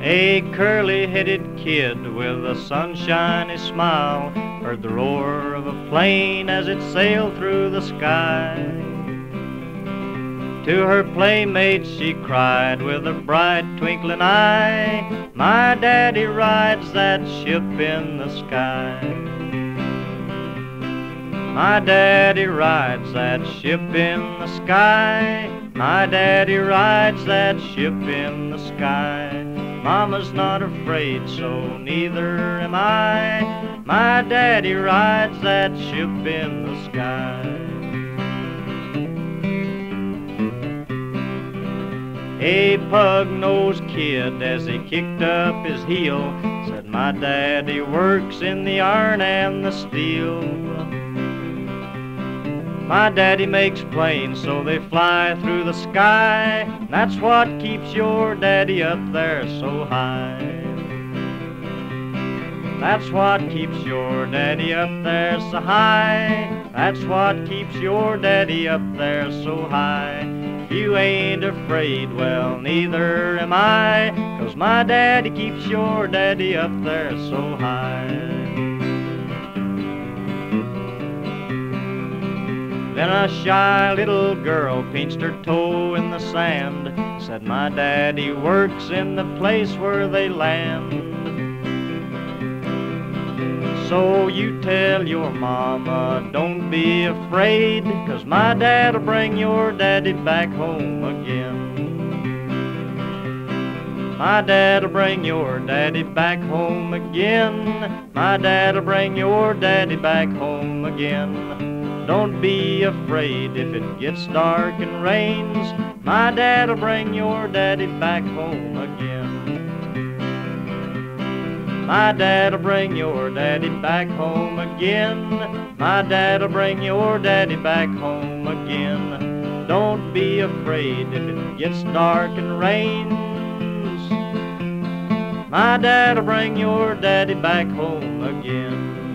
A curly-headed kid with a sunshiny smile heard the roar of a plane as it sailed through the sky. To her playmates she cried with a bright twinkling eye, "My daddy rides that ship in the sky. My daddy rides that ship in the sky. My daddy rides that ship in the sky. Mama's not afraid, so neither am I. My daddy rides that ship in the sky." A pug-nosed kid, as he kicked up his heel, said, "My daddy works in the iron and the steel. My daddy makes planes so they fly through the sky. That's what keeps your daddy up there so high. That's what keeps your daddy up there so high. That's what keeps your daddy up there so high. If you ain't afraid, well, neither am I, 'cause my daddy keeps your daddy up there so high." Then a shy little girl pinched her toe in the sand, said, "My daddy works in the place where they land. So you tell your mama, don't be afraid, 'cause my dad'll bring your daddy back home again. My dad'll bring your daddy back home again. My dad'll bring your daddy back home again. Don't be afraid if it gets dark and rains. My dad'll bring your daddy back home again. My dad'll bring your daddy back home again. My dad'll bring your daddy back home again. Don't be afraid if it gets dark and rains. My dad'll bring your daddy back home again."